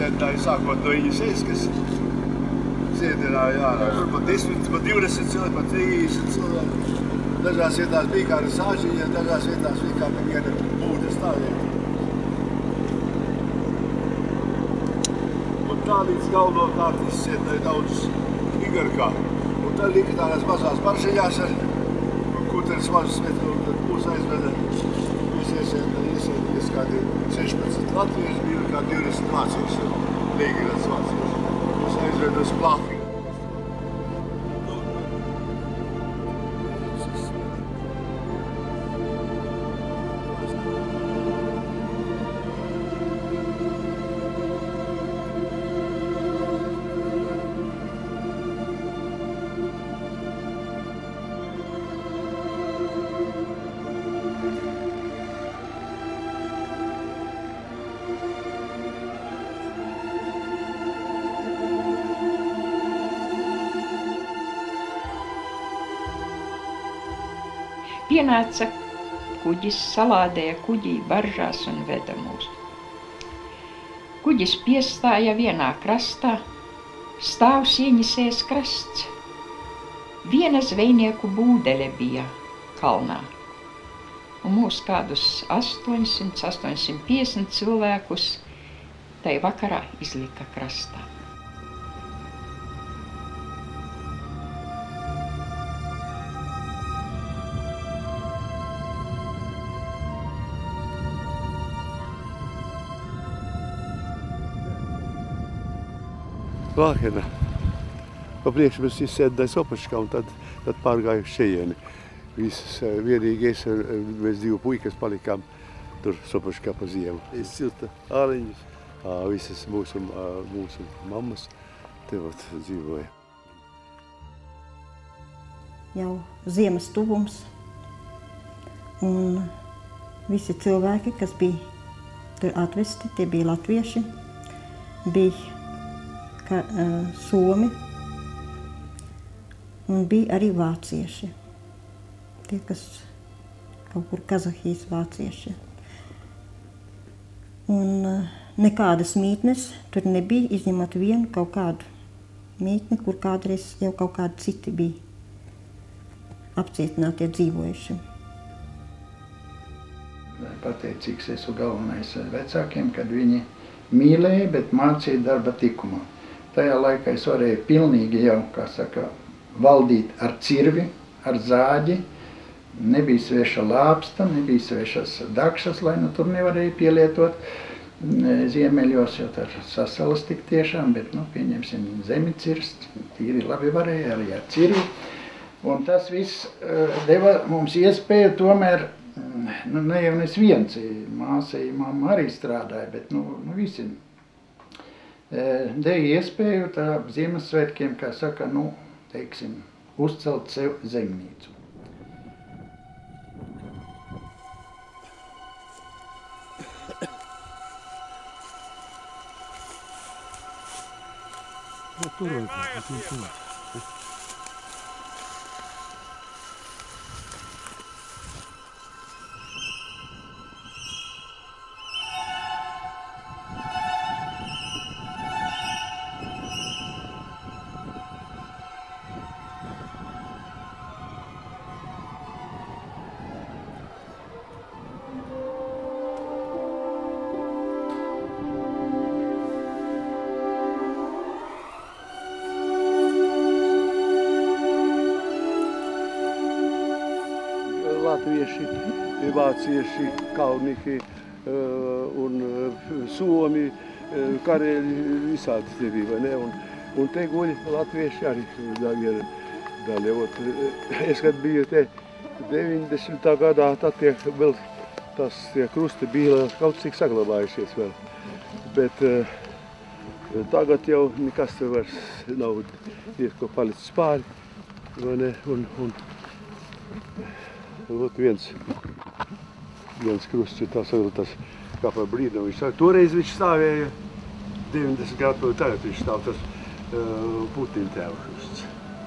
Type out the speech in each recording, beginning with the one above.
izsēdināja sākot no viņas kas sēdināja ārā. Tur pat 10, pat 20 cilvēki, pat 30 cilvēki. Dažās vietās bija kāda sāžiņa, dažās vietās bija kāda viena būda stāvvieta. Un tā līdz galvenokārt izsēdināja daudz Igarkā. Un tad lika tādās mazās maršiņās ar kuteres mažas vietu, un tad mūs aizveda iesēdinājies kādi 16 latvieši, bija kā 20 vācieši, Līgarats vācieši. Mūs aizveda uz Plafi. Pienāca kuģis, salādēja kuģī baržās un veda mūs. Kuģis piestāja vienā krastā, stāv ieņisēs krasts. Viena zvejnieku būdele bija kalnā, un mūs kādus 800–850 cilvēkus tai vakarā izlika krastā. Lāhena. Pa priekšu mēs izsēdināja Sopaškā un tad pārgāju šejieni. Visas vienīgais, mēs 2 puikas palikām tur Sopaškā pa ziemu. Silta āliņas, visas mūsu mammas te vat dzīvoja. Jau ziemas tuvums un visi cilvēki, kas bija tur atvesti, tie bija latvieši, bija somi un bija arī vācieši. Tie, kas kaut kur Kazahijas vācieši. Un nekādas mītnes tur nebija, izņemot vienu kaut kādu mītni, kur kādreiz jau kaut kādi citi bija apcietinātie dzīvojuši. Pateicīgs esmu galvenais vecākiem, kad viņi mīlēja, bet mācīja darba tikumā. Tajā laikā es varēju pilnīgi jau, kā saka, valdīt ar cirvi, ar zāģi. Nebija sveša lāpsta, nebija svešas dakšas, lai nu tur nevarēja pielietot ziemeļos, jo tur sasalas tik tiešām, bet, nu, pieņemsim, zemi cirst, tīri labi varēja arī ar cirvi. Un tas viss deva mums iespēju tomēr, nu, ne jau nes viens, mamma arī strādāja, bet, nu visi. Deva iespēju tā Ziemassvētkiem, kā saka, nu, teiksim, uzcelt sev zemnīcu. Latvieši, vācieši, kaunihi un somi, kareļi, visādi te bija, vai ne? Un te guļ latvieši arī daļa. Es, kad biju te 90. gadā, tad vēl tie krusti bija kaut cik saglabājušies vēl. Bet tagad jau nekas te vairs nav, ir ko palicis pāri, vai ne? Ot viens krusts ir tā saglabātas kā par brīnumu. Toreiz viņš stāvēja 90 gadu, tagad viņš stāv tas Putina tēva krusts.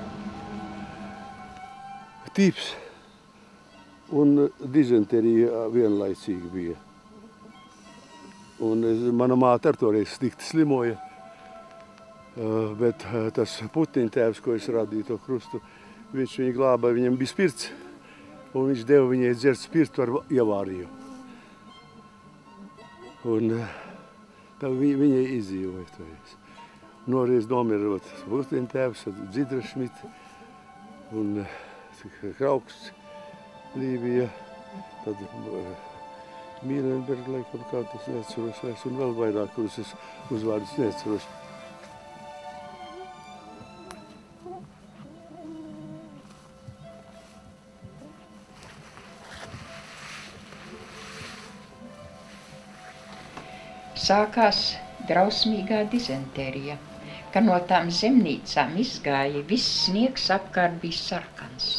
Tīps un dizenterija vienlaicīgi bija. Un mana māte ar toreiz slikti slimoja. Bet tas Putina tēvs, ko es radīju to krustu, viņš viņu glāba, viņam bija spirts. Un viņš deva viņai dzert spirtu ar ievāriju. Un tā viņai izdzīvoja toreiz. Noreiz nomira Putina tēvs, Dzidra Šmita un Krauksts Lībija. Tad Mīlenberga, laikam, kā tas neatceros vairs, un vēl vairāk, kurus es uzvārdus neatceros. Sākās drausmīgā dizenterija, ka no tām zemnīcām izgāja, viss sniegs apkārt bija sarkans.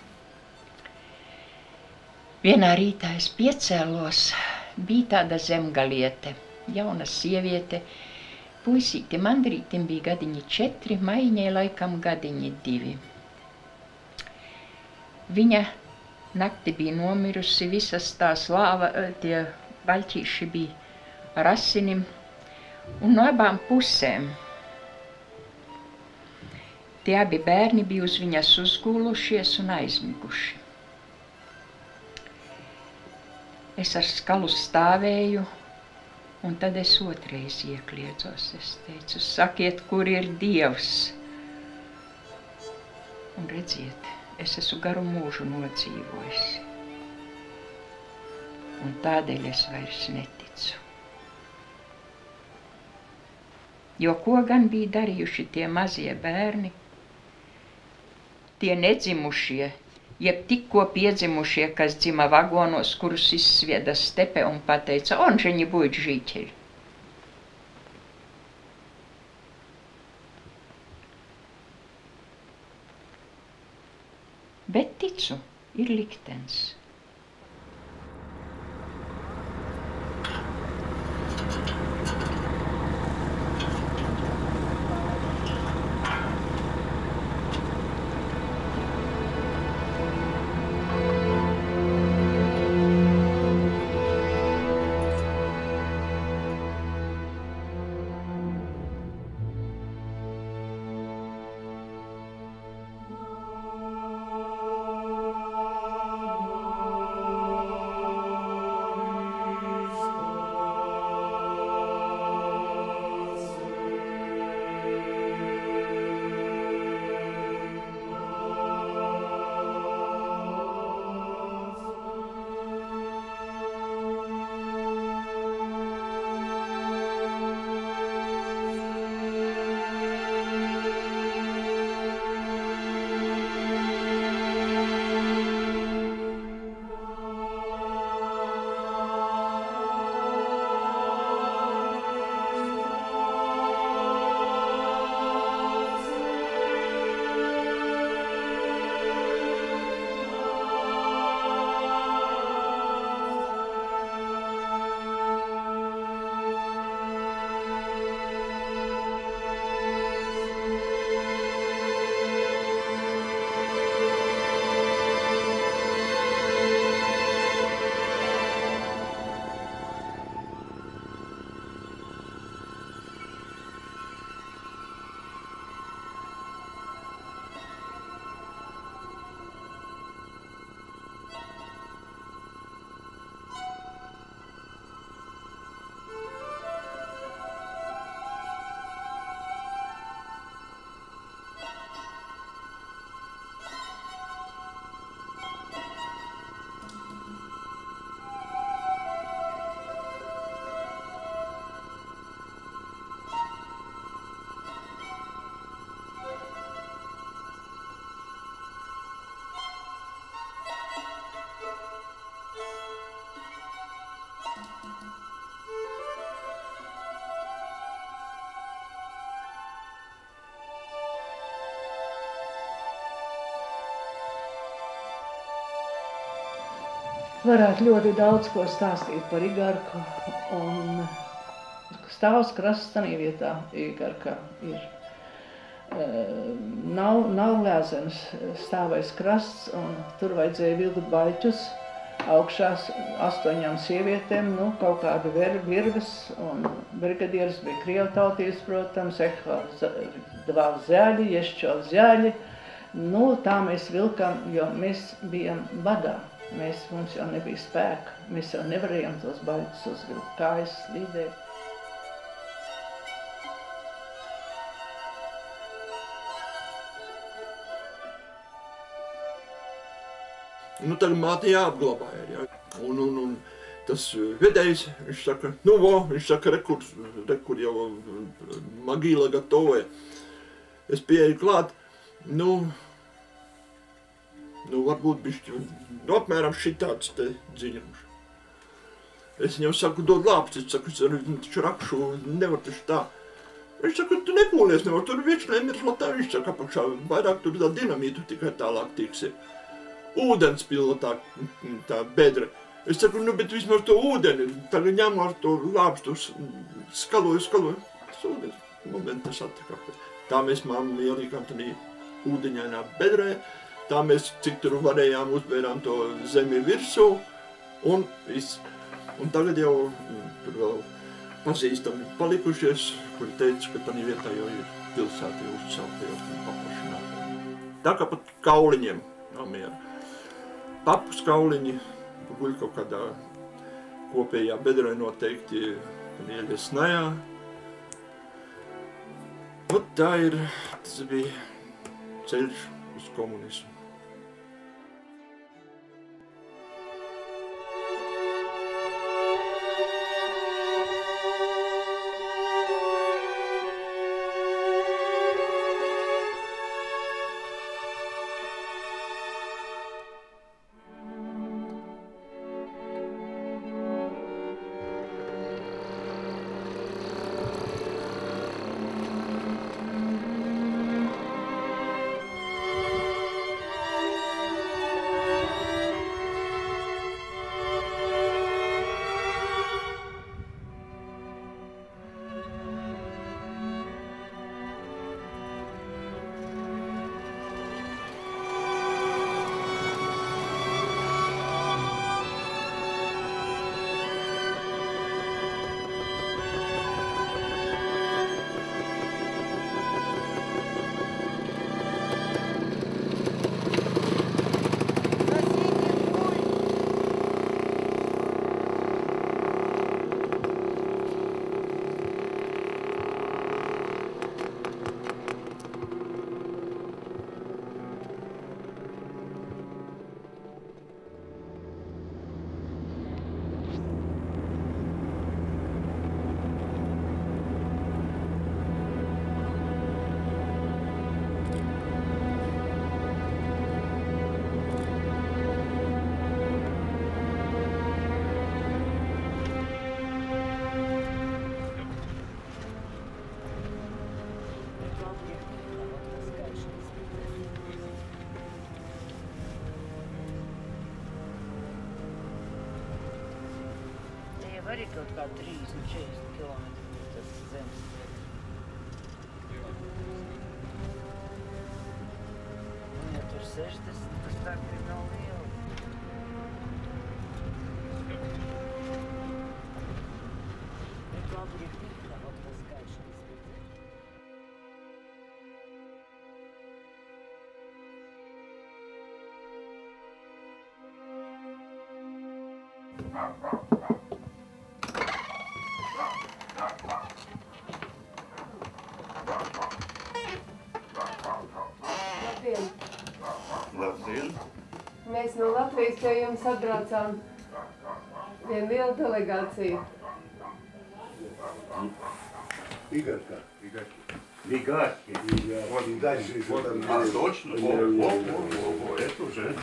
Vienā rītā es piecēlos, bija tāda zemgaliete, jauna sieviete, puisīti Mandrītim bija gadiņi 4, Maiņai laikam gadiņi 2. Viņa nakti bija nomirusi, visas tās tie baļķīši bija ar asinim, un no abām pusēm. Tie abi bērni bija uz viņas uzgūlušies un aizmiguši. Es ar skalu stāvēju, un tad es otrais iekliedzos. Es teicu, sakiet, kur ir Dievs? Un redziet, es esmu garu mūžu nodzīvojis. Un tādēļ es vairs neticu. Jo ko gan bija darījuši tie mazie bērni, tie nedzimušie, jeb tikko piedzimušie, kas dzima vagonos, kurus izsvieda stepe un pateica, on ženi будет žīķeļi. Bet ticu, ir liktenis. Varētu ļoti daudz ko stāstīt par Igarku, un stāvs krasts tanī vietā Igarkā ir. Nav lēzenes stāvais krasts, un tur vajadzēja vilkt baļķus, augšā 8 sievietēm, nu, kaut kāda virves, un brigadieris bija krievu tautības, protams, dva zēļi, ještě zēļi. Nu, tā mēs vilkam, jo mēs bijām badā. Mums jau nebija spēka, mēs jau nevarējām tos baļķus uzvilkt, kājas slīdēja. Nu, tagad māte jāapglabā ir, jā. Un tas vedējs, viņš saka, nu, viņš saka, rekur jau magīla gatavoja. Es pieeju klāt, nu, varbūt bišķi, apmēram šitāds te dziļums. Es viņam saku, dod lāpstis, saku, es taču rakšu, nevar taču tā. Viņš saka, tu nepūlies, nevar, tur viečnēm ir slotā, viņš saka, apakšā, vairāk tur tā dinamītu tikai tālāk tiksi. Ūdens pila tā bedra. Es saku, nu, bet vismaz to ūdeni, tagad ņemu ar to lāpstu, skaloju. Tas ūdens, momentas attikā. Tā mēs māmu ielīkām tādā ūdeņainā bedrē. Tā mēs, cik tur varējām, uzbērām to zemi virsū, un viss. Un tagad jau tur vēl pazīstami palikušies, kuri teica, ka tādā vietā jau ir pilsēta jau uzcelta, jau paplašināta. Tā kā pat kauliņiem nav miera. Papus kauliņi guļ kaut kādā kopējā bedrē noteikti, kad ielies snajā. Un tas bija ceļš uz komunismu. Arī kaut kā 30-40 kilometri tas zemes. Un ja tur 60, tas tā kā nav liela. Bet labi ir tikā, ot razgaišanas bija. Labdien! Mēs no Latvijas pie jums atbraucām vienu lielu delegāciju. Игорька. Вигарки. Вот дальше еще там. А, точно? О, это уже.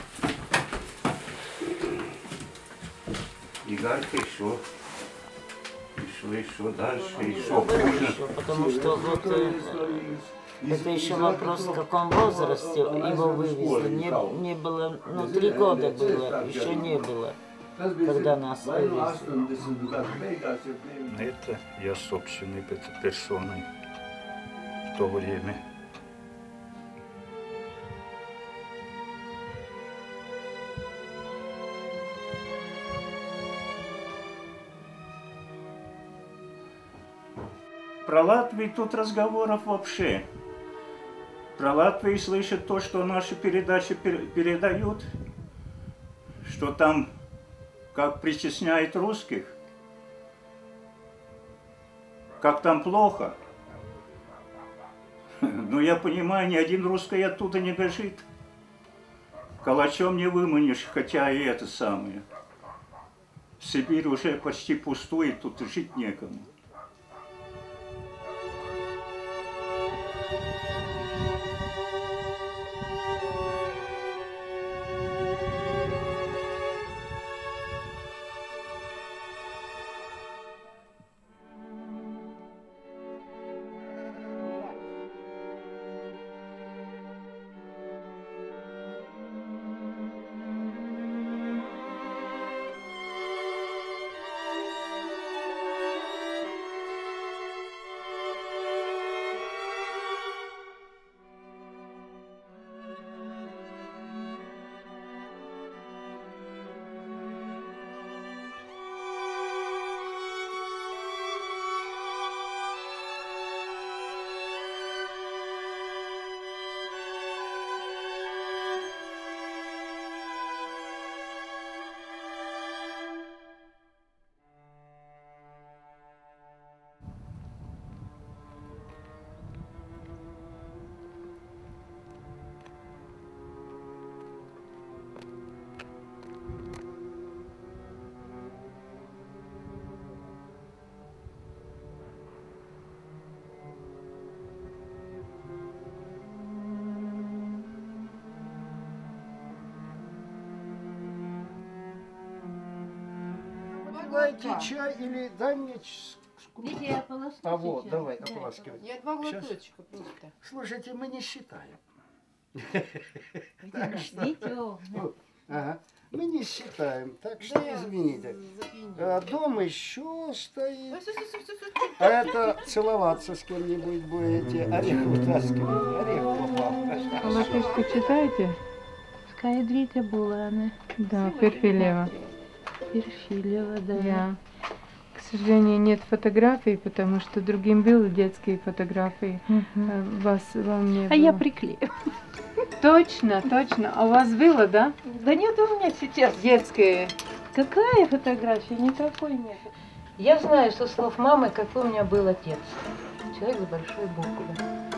Игарка еще дальше, еще хуже. Потому что вот это еще вопрос, в каком возрасте его вывезли. Не было, 3 года было, еще не было, когда нас вывезли. Это я собственной персоной в то время. Про Латвию тут разговоров вообще. Про Латвию слышат то, что наши передачи передают, что там как притесняют русских, как там плохо. Но я понимаю, ни один русский оттуда не бежит. Калачом не выманишь, хотя и это самое. Сибирь уже почти пустует, тут жить некому. Попивайте чай или дай мне Видите, я ополоскаю. А вот, сейчас. давай, Да, ополаскивай. Я два Щас. глоточка просто. Слушайте, мы не считаем. Видите, Ага. Мы не считаем, так что Да я извините. запьянела. А дом еще стоит. Ой, стой. А это целоваться с кем-нибудь будете, орех вытаскивать, орех попал. Латышку читаете? Скайдрите буланы. Да, Перфилева. Перфилева, да. Я. К сожалению, нет фотографий, потому что другим были детские фотографии. Вам не А было. я приклею. Точно. А у вас было, да? Да нет у меня сейчас. Детские. Какая фотография? Никакой нет. Я знаю со слов мамы, какой у меня был отец. Человек с большой буквы.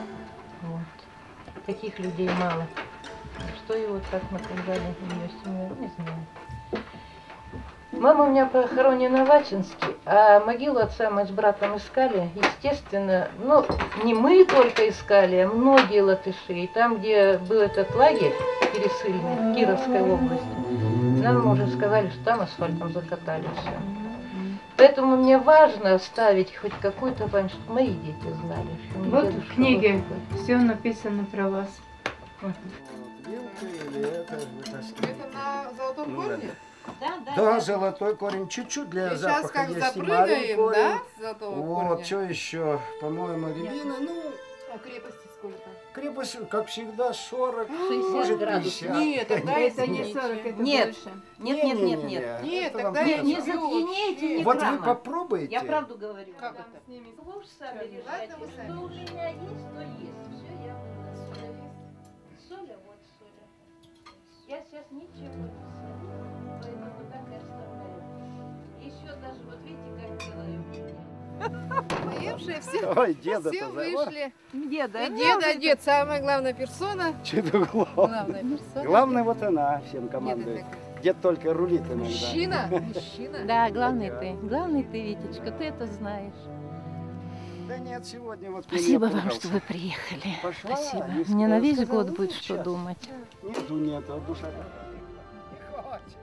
Вот. Таких людей мало. Что его так наказали, ее семью, не знаю. Мама у меня похоронена в Ачинске, а могилу отца мы с братом искали. Естественно, ну, не мы только искали, а многие латыши. И там, где был этот лагерь пересыльный в Кировской области, нам уже сказали, что там асфальтом закатали все. Поэтому мне важно оставить хоть какую-то память, чтобы мои дети знали. Что Вот дедушка в книге был такой. все написано про вас. Вилка или это вытаскивать? Это на золотом Ну, корне? Да, золотой корень, чуть-чуть для И сейчас запаха как есть и маленький запрыгаем, корень. да, с золотого Вот, корня? что еще, по-моему, рябина, ну, А крепости сколько? крепость, как всегда, 40, 60 может, градусов. 50. Нет, тогда Это не извините. 40, это Нет. больше. Нет. Нет, это вам тогда я показалось. Не пью запьянейте, вообще. не Вот грамма. вы попробуйте. Я правду говорю. Как это? Вы уж сами Как? решайте. Ладно, вы сами Что у решайте. меня есть, то есть. Все, я выношу. Соля, вот соля. Я сейчас ничего не солю, поэтому так и оставляю. Еще даже, вот видите, как делаю. Поевшие все, Ой, деда-то все за- вышли. Деда, И дед, самая главная персона. Что-то Главная персона. Главное, вот она всем Дед командует. это Дед только рулит иногда. мужчина. Мужчина. Да, главный ты, Витечка, ты это знаешь. Да нет, сегодня вот Спасибо меня вам, пугался. что вы приехали. Пошла, Спасибо. не Мне на весь сказала, год ну, будет что сейчас. думать. Нет, а душа какая. Не хватит.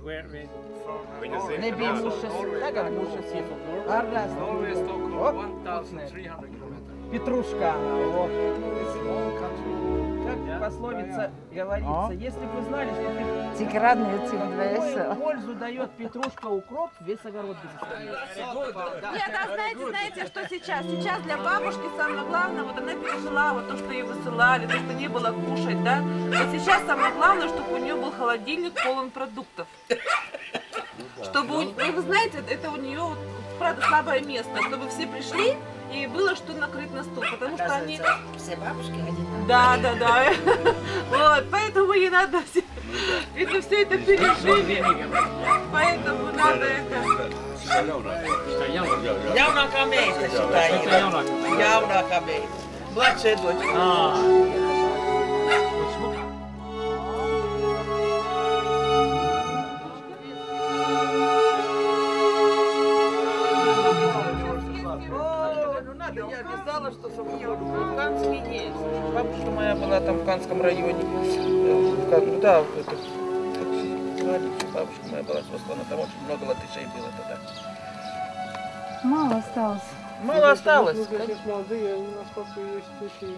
Nebija mušas, tagad mušas ir. Ārnās. Петрушка. Как пословица говорится, если бы знали, что пользу дает петрушка укроп, весь огород безусловно. Нет, а знаете, что сейчас? Сейчас для бабушки самое главное, вот она пережила вот то, что ей высылали, то, что не было кушать, да? Вот сейчас самое главное, чтобы у нее был холодильник полон продуктов. Чтобы, вы знаете, это у нее, правда, слабое место, чтобы все пришли и было что накрыть на стол, потому что они... Все бабушки одинаковые. Да. Вот, поэтому ей надо все это пережили. Поэтому надо это... Jaunākā meita šitā ir. Jaunākā meita. Mladšie dочка. Я не знала, что в Канске есть. Бабушка моя была там в Канском районе. Да, бабушка моя была сослана, там очень много латышей было тогда. Мало осталось. Мало осталось. Молодые, у нас пока есть такие,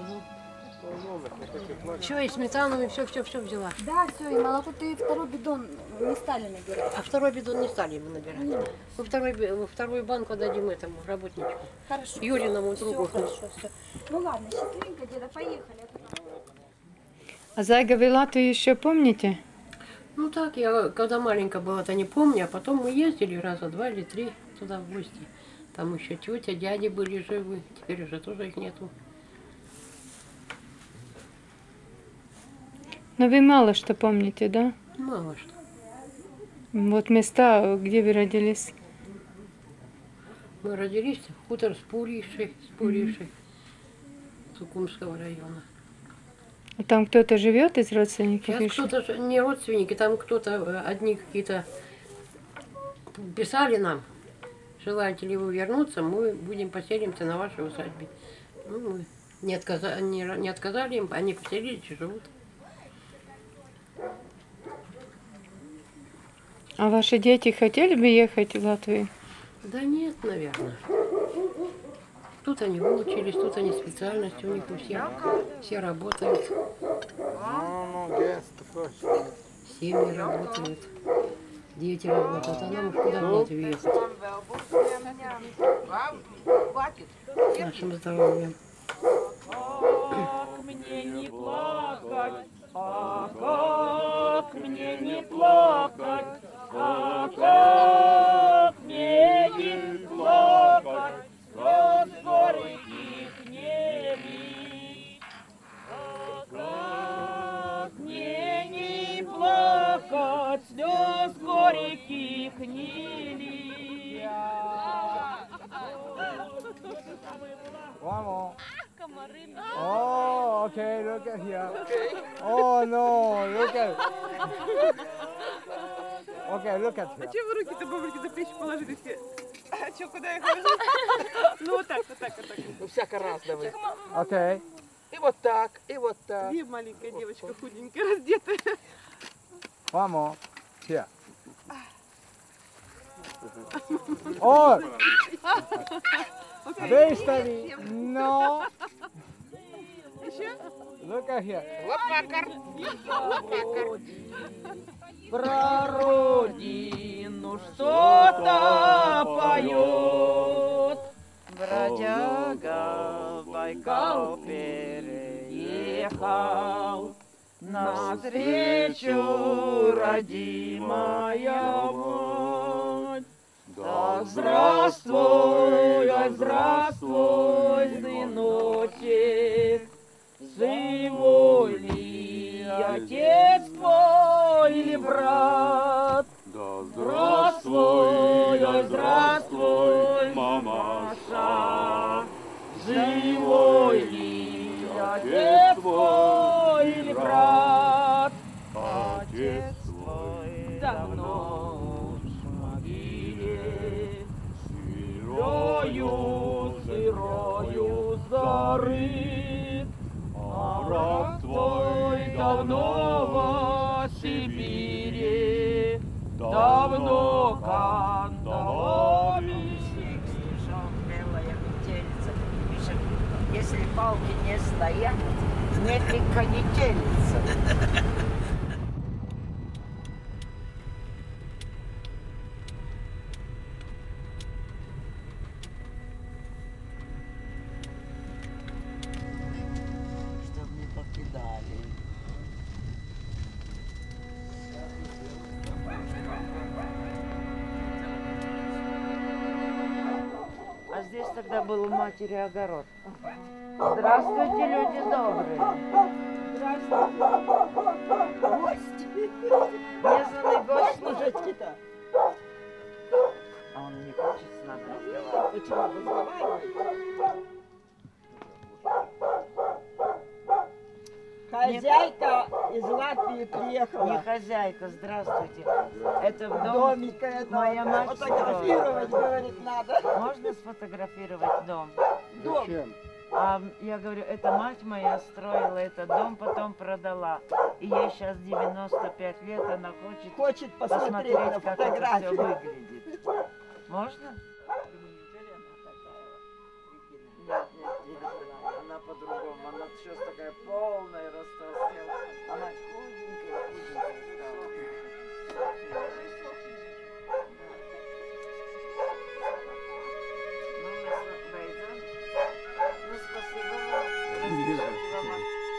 Все, и сметану, и все взяла. Да, все, и молоко, ты второй бидон не стали набирать. А второй бидон не стали мы набирать. Мы вторую банку дадим этому работнику. Хорошо. Юриному другу. Все, хорошо, все. Ну ладно, счастливенько, деда, поехали. А Зайговый Латвию еще помните? Ну так, я когда маленькая была-то не помню, а потом мы ездили раза 2 или 3 туда в гости. Там еще тетя, дяди были живы, теперь уже тоже их нету. Но вы мало что помните, да? Мало что. Вот места, где вы родились? Мы родились в хутор Спуриши, Сукумского района. А там кто-то живет из родственников? Сейчас кто-то, не родственники, там кто-то, одни какие-то писали нам, желаете ли вы вернуться, мы будем поселимся на вашей усадьбе. Ну, мы не отказали им, они поселились и живут. А ваши дети хотели бы ехать в Латвию? Да нет, наверное. Тут они выучились, тут они специальности, у них все работают. Семьи работают, дети работают, а нам уж куда в Латвию ехать? С нашим здоровьем. Мне не плакать, как мне не плакать, как мне не плакать, слез горьких не лить. Как мне не плакать, слез горьких не лить. One more. Oh, okay, look at here. Oh no, look at. Okay, look at here. А что вы руки-то бабульки за плечи положили все? А что, куда их ложить? Ну вот так. Ну всяко раз давай. Okay. И вот так, и вот так. Где маленькая девочка худенькая, раздетая? One more. Here. Oh! Быстро! No! Look at here. Про родину что-то поет. Бродяга в Байкал переехал. Навстречу родимая мать. Да здравствуй, сыночек, живой ли отец твой или брат? Да здравствуй, мамаша, живой ли отец твой или брат? Отец твой давно в могиле, сырою зарыт, а брат твой давно во Сибири. Давно кандалами слышал белая метелица. Пишет, если палки не стоят, нефиг не телится. Чтоб не покидали. А здесь тогда был у матери огород. Здравствуйте, люди добрые. Здравствуйте. Гости. Незваный гость. Слушайте-то. А он не хочет с нами разговаривать. Почему разговаривает? Хозяйка из Латвии приехала. Не хозяйка, здравствуйте. Это в Домика это моя мать фотографировать, строила. говорит, надо. Можно сфотографировать дом? Дом. А я говорю, это мать моя строила этот дом, потом продала. И ей сейчас 95 лет, она хочет посмотреть на как это все фотографию. выглядит. Можно? Нет, она по-другому. Она сейчас такая полная растолстела. Она худенькая стала. Ну, мы пойдем. Ну, спасибо вам. Разрешите вам.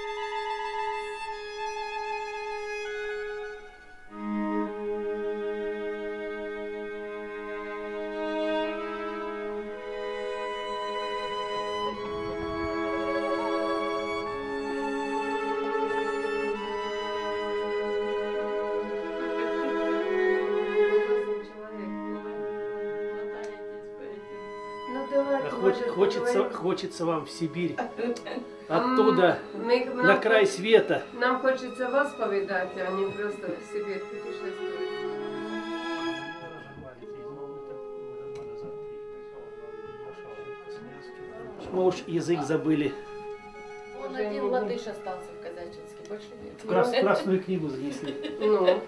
Хочется вам в Сибирь. Оттуда на край света. Нам хочется вас повидать, а не просто в Сибирь путешествовать. Мы уж язык забыли. Он один латыш остался в Казачинске, больше нет. Красную книгу занесли. Ну.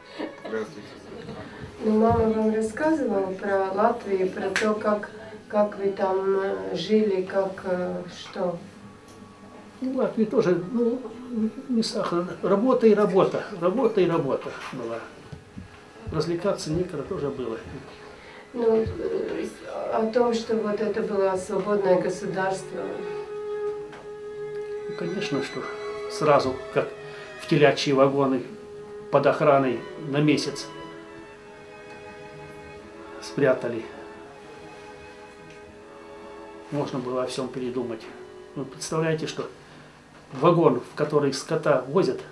Ну, мама вам рассказывала про Латвию, про то, как вы там жили, что? Ну, в Латвии тоже, не сахар. Работа и работа. Работа и работа была. Развлекаться некогда тоже было. Ну, о том, что вот это было свободное государство. Ну, конечно, что сразу, как в телячьи вагоны под охраной на месяц спрятали. Можно было о всем передумать. Вы представляете, что вагон, в который скота возят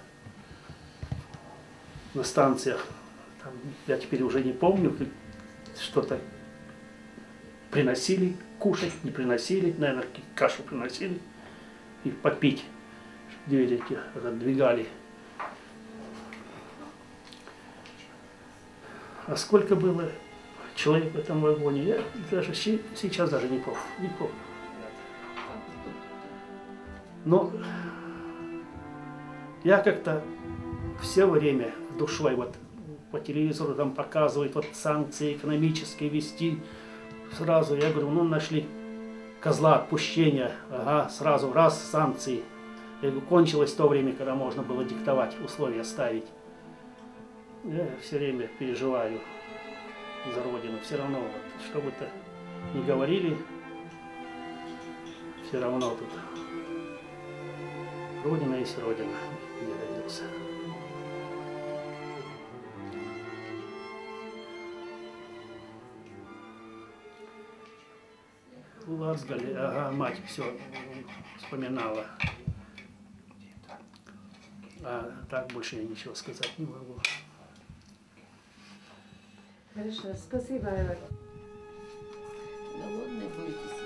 на станциях, там, я теперь уже не помню, что-то приносили кушать, не приносили, наверное, кашу приносили и попить. Двери эти раздвигали. А сколько было человек в этом вагоне, я даже сейчас даже не помню. Но я как-то все время душой вот по телевизору там показывают вот санкции экономические вести. Сразу я говорю, ну нашли козла отпущения, ага, сразу раз санкции. Я говорю, кончилось то время, когда можно было диктовать, условия ставить. Я все время переживаю за Родину. Все равно, вот, что бы то ни говорили, все равно тут Родина есть Родина, где родился. Лазгали, ага, мать все вспоминала. А так больше я ничего сказать не могу. Хорошо, спасибо, Айвар. Голодные будете сидеть?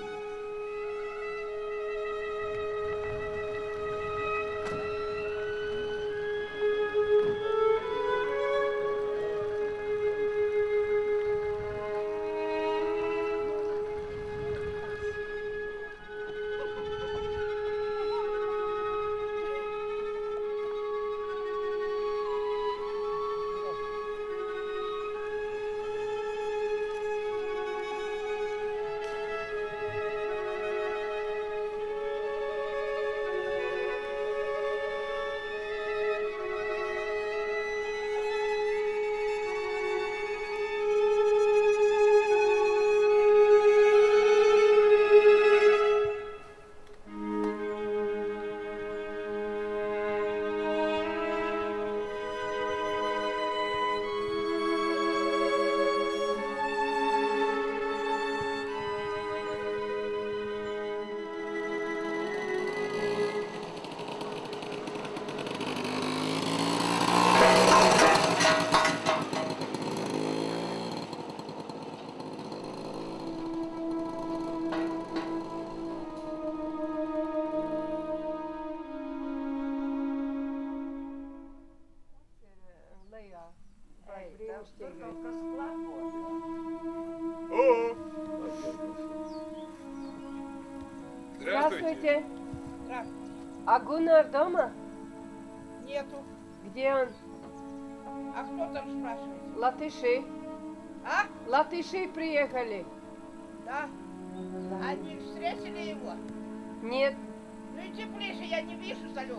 Здравствуйте. А Гуннар дома? Нету. Где он? А кто там спрашивает? Латыши. А? Латыши приехали. Да. Они встретили его? Нет. Ну иди ближе, я не вижу далеко.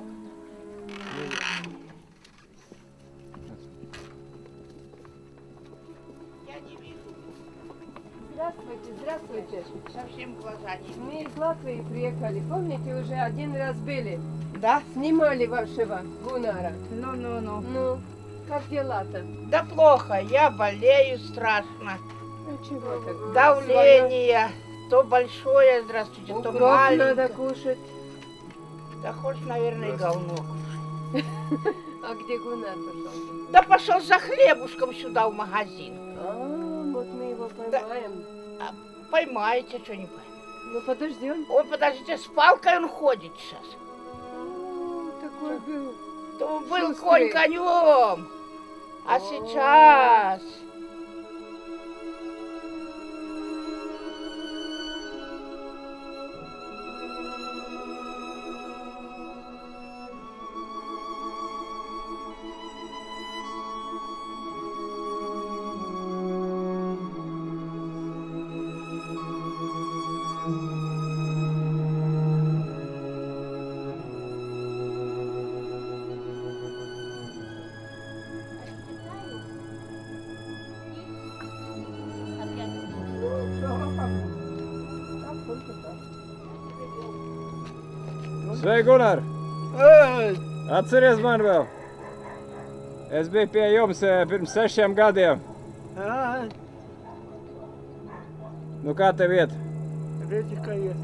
Я не вижу. Здравствуйте, здравствуйте. Совсем глаза не Мы из Латвии приехали. Помните, уже один раз были? Да. Снимали вашего Гуннара. Ну. Ну, как дела-то? Да плохо, я болею страшно. Ну чего так? Давление. То большое, здравствуйте, то Укроп маленькое. надо кушать. Да хочешь, наверное, и говно. А где Гуннар пошел? Да пошел за хлебушком сюда в магазин. Вот мы его поймаем. Да. Поймаете что-нибудь. Ну подождем. Ой, подождите, с палкой он ходит сейчас. Такой был. То был Шустрый. конь конем. А сейчас... Svei, Gunār! Atceries man vēl? Es biju pie jums pirms 6 gadiem. Nu kā tev iet? Redzi, kā iet.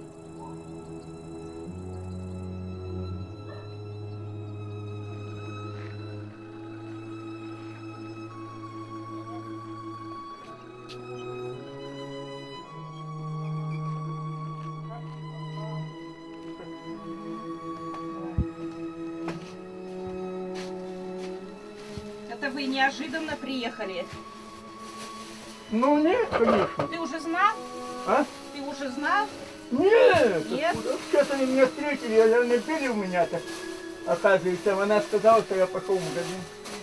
Это вы неожиданно приехали. Ну нет, конечно. Ты уже знал? А? Ты уже знал? Нет. Нет? Сейчас они меня встретили, они пили у меня-то. Оказывается, она сказала, что я пошел в магазин.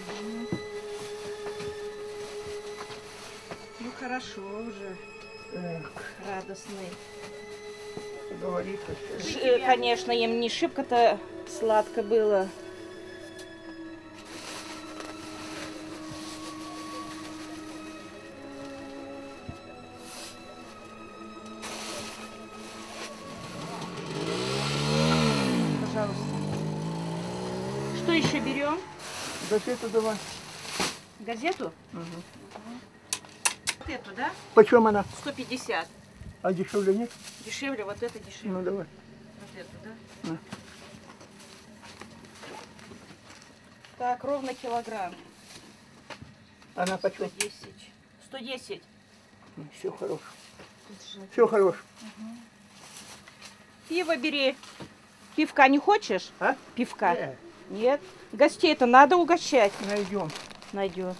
Ну хорошо уже. Радостный. Говорит, Конечно, им не шибко-то сладко было. Пожалуйста. Что еще берем? Газету давай. Газету? Угу. Вот эту, да? Почем она? 150. А дешевле нет? Дешевле, вот это дешевле. Ну давай. Вот эту, да? На. Так, ровно килограмм. Она почем? 110. 110. Все хорошо. Все хорошо. Угу. Пиво бери. Пивка не хочешь? А? Пивка? Нет. Гостей-то надо угощать. Найдем. Найдем.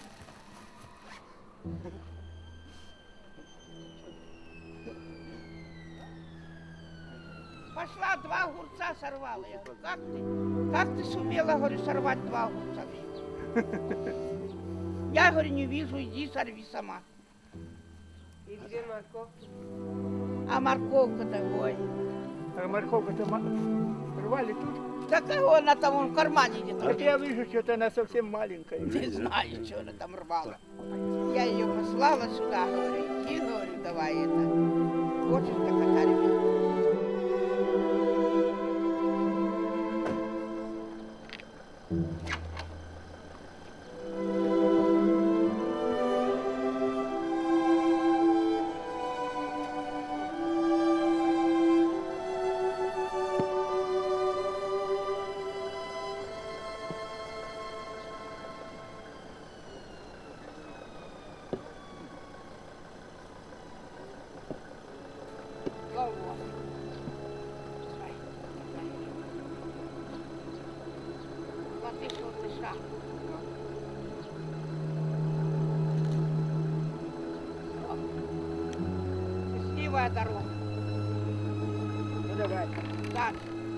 Пошла, 2 огурца сорвала. Я говорю, как ты сумела, говорю, сорвать 2 огурца? Я, говорю, не вижу, иди сорви сама. И где морковки? А морковка-то, ой. А морковка-то рвали тут? Да кого она там в кармане где-то? Вот я вижу, что-то она совсем маленькая. Не знаю, что она там рвала. Я ее послала сюда, говорю, иди, говорю, давай это. Хочешь, так оторви. красивая дорога. Ну давай. Так.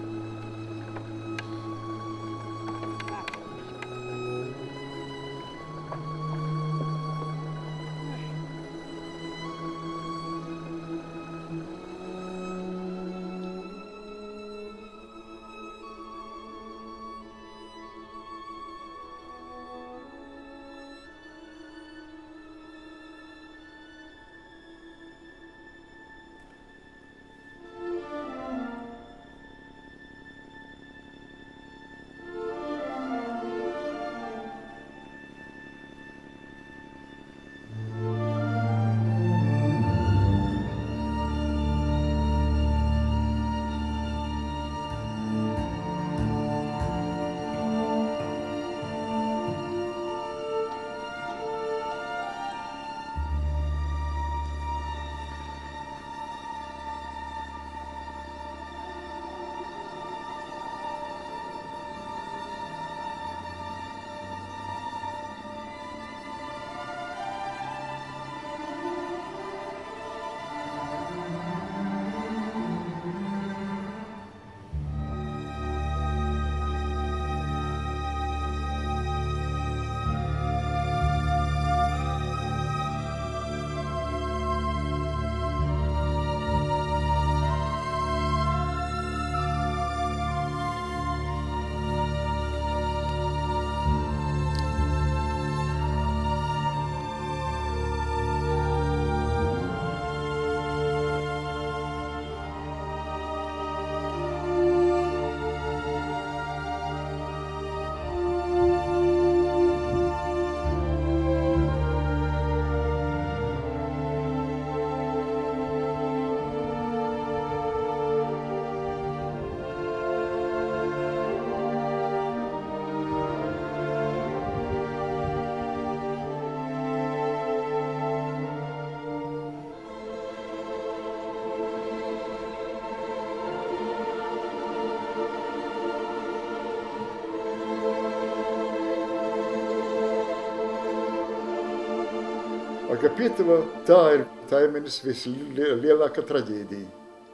Agapitava tā ir manas vislielākā traģēdija.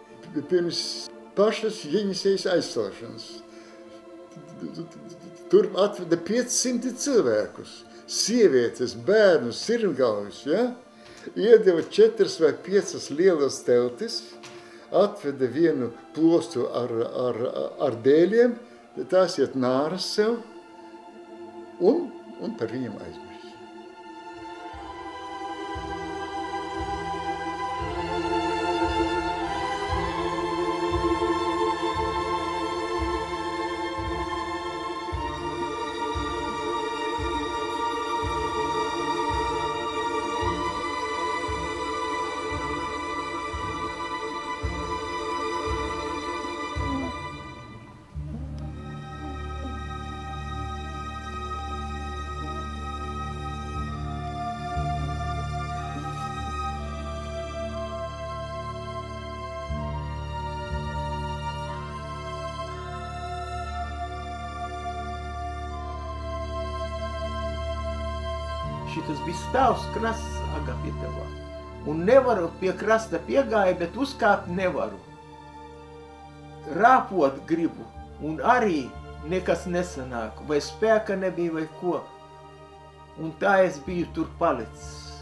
Pirms pašas Jeņisejas aizcelšanas. Tur atveda 500 cilvēkus, sievietes, bērnus, sirmgalvus, ja? Iedeva 4 vai 5 lielas teltis, atveda vienu plostu ar dēļiem, tās iet nāras sev un par viņiem aizmirst. Šitas bija stāvs krasts Agapitavā. Un nevaru pie krasta piegāja, bet uzkāpt nevaru. Rāpot gribu, un arī nekas nesanāk, vai spēka nebija, vai ko. Un tā es biju tur palicis.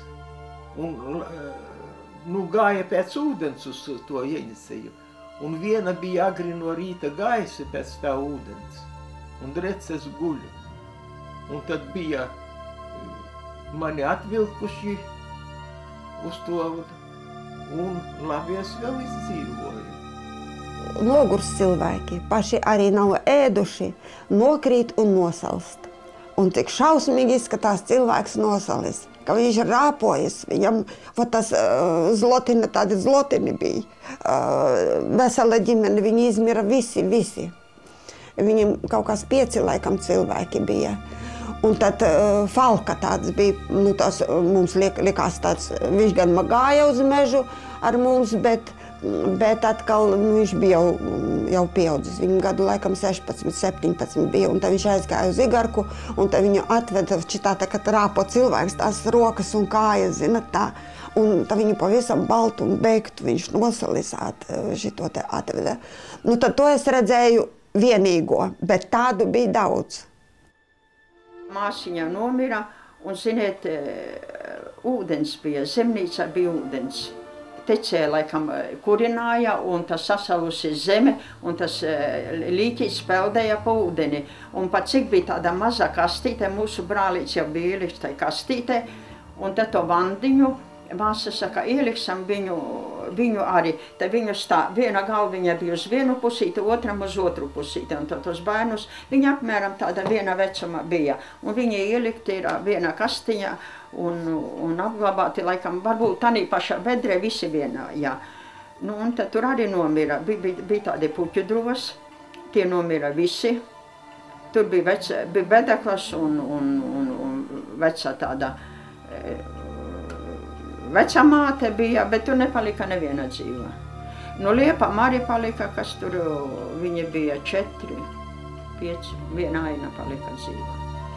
Un gāja pēc ūdens uz to Jeņiseju. Un viena bija agri no rīta gājusi pēc tā ūdens. Un redz, es guļu. Un tad bija mani atvilkuši uz to, un labi es vēl izdzīvoju. Nogurs cilvēki, paši arī nav ēduši, nokrīt un nosalst. Un tik šausmīgi izskatās cilvēks nosalis, ka viņš rāpojas, viņam tas tādi zlotini bija. Vesela ģimene, viņi izmira visi. Viņam kaut kāds 5 laikam cilvēki bija. Un tad Falka tāds bija, mums likās tāds, viņš gan gāja uz mežu ar mums, bet atkal viņš bija jau pieaudzis. Viņam gadu laikam 16, 17 bija, un tad viņš aizgāja uz Igarku, un tad viņu atveda šitā, kad rāpo cilvēks, tās rokas un kājas, zinat tā. un tad viņu pavisam baltu un beigtu viņš nosalis šito te atveda. Nu, tad to es redzēju vienīgo, bet tādu bija daudz. Māsiņa nomira, un, ziniet, ūdens bija, zemnīcā bija ūdens. Tecēja, laikam, kurināja, un tas sasalusi zeme, un tas līķis peldēja pa ūdeni. Un pat cik bija tāda maza kastīte, mūsu brālīts jau bija ieliks tai kastīte, un tad to vandiņu, māsa saka, ieliksim viņu arī. Te viņus tā, viena galviņa bija uz vienu pusīti, otram uz otru pusīti, un tad tos bērnus, viņi apmēram tāda viena vecuma bija. Un viņi ielikti ir viena kastiņa, un apglabāti, laikam, varbūt tādā pašā bedrē visi vienā, jā. Nu, un tad tur arī nomira, bija tādi puķu druvas, tie nomira visi. Tur bija bedeklas un veca tāda, veca māte bija, bet tur nepalika neviena dzīva. No Liepām arī palika, kas tur, viņi bija 4, 5, viena aina palika dzīva.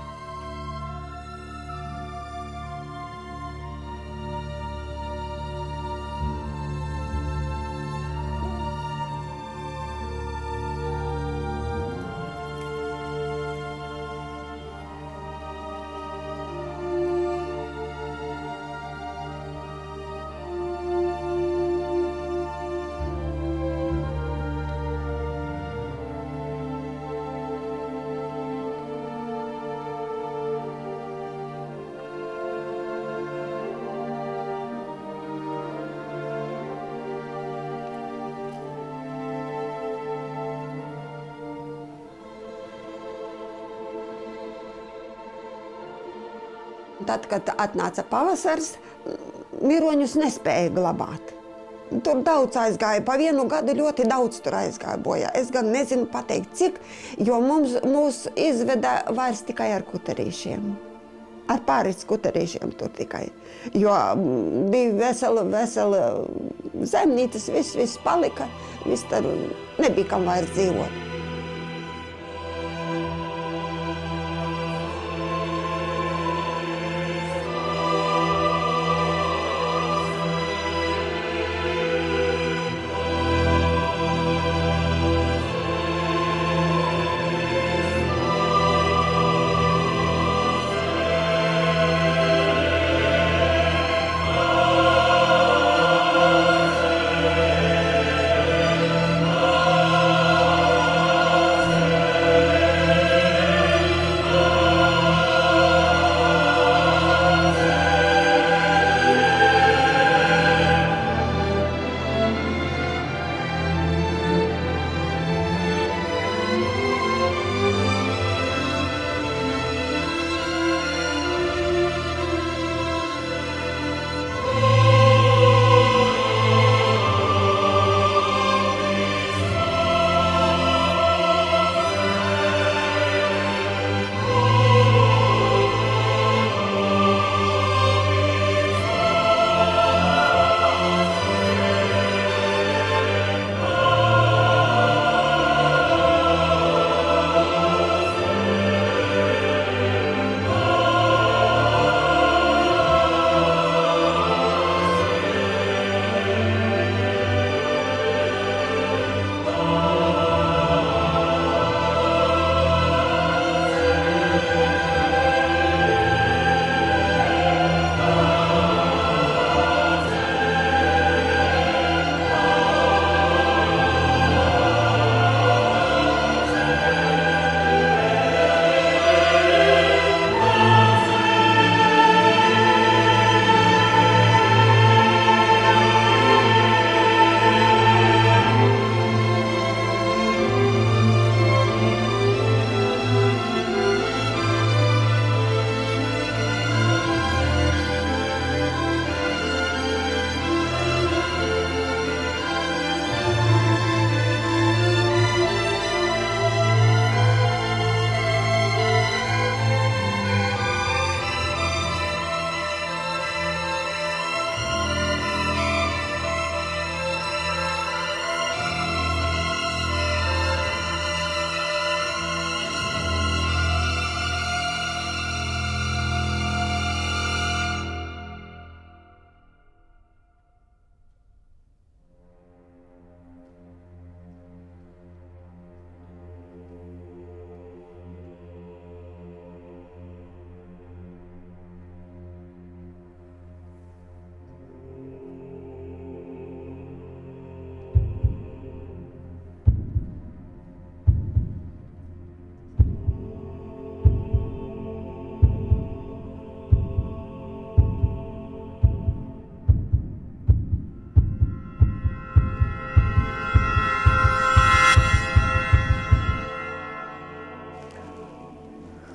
Tad, kad atnāca pavasars, miroņus nespēja glabāt. Tur daudz aizgāja, pa vienu gadu ļoti daudz tur aizgāja bojā. Es gan nezinu pateikt, cik, jo mūs izveda vairs tikai ar kuterīšiem. Ar pāris kuterīšiem tur tikai. Jo bija vesela zemnītes, viss palika, viss tur nebija kam vairs dzīvot.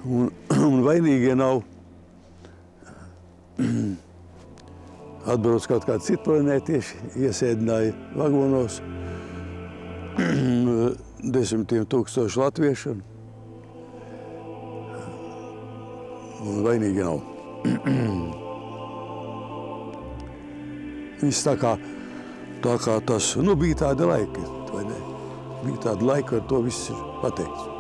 Un vainīgie nav atbrauc kaut kādi citi planētieši, iesēdināja vagonos desmitiem tūkstoši latviešu. Un vainīgi nav. Viss tā kā tas, bija tādi laiki, vai ne? Bija tādi laiki, ar to viss ir pateikts.